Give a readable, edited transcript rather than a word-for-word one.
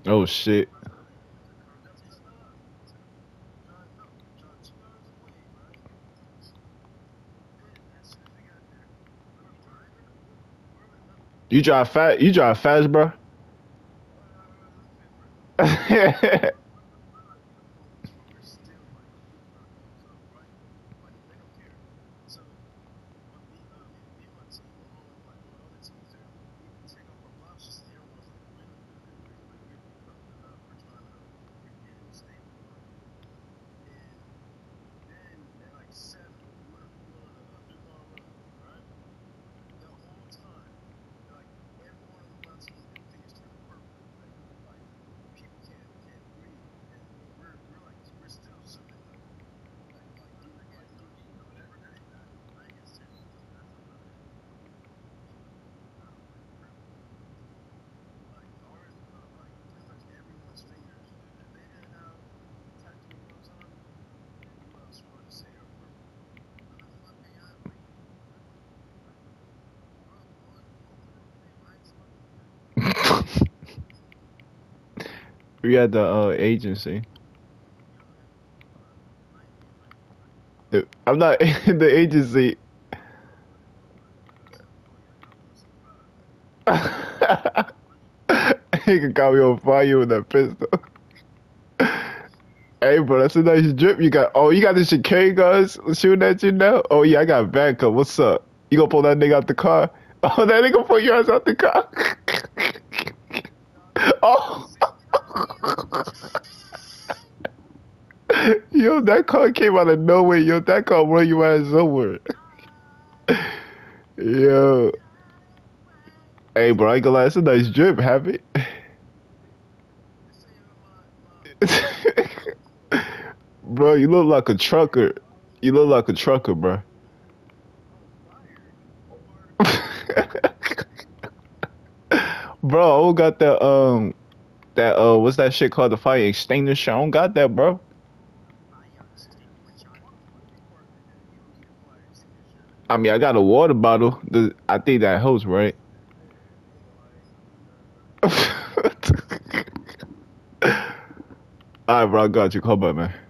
Oh shit. You drive fast, bro? We at the agency. I'm not in the agency. He can call me on fire with that pistol. Hey, bro, that's a nice drip you got. Oh, you got the security guards shooting at you now? Oh, yeah, I got backup. What's up? You gonna pull that nigga out the car? Oh, that nigga pull your ass out the car. Oh. Yo, that car came out of nowhere. Yo, that car run your ass somewhere. Yo. Hey, bro, I ain't gonna lie. It's a nice drip, have it? Bro, you look like a trucker. You look like a trucker, bro. Bro, I don't got what's that shit called? The fire extinguisher. I don't got that, bro. I mean, I got a water bottle. I think that helps, right? Alright, bro, I got you. Come on, man.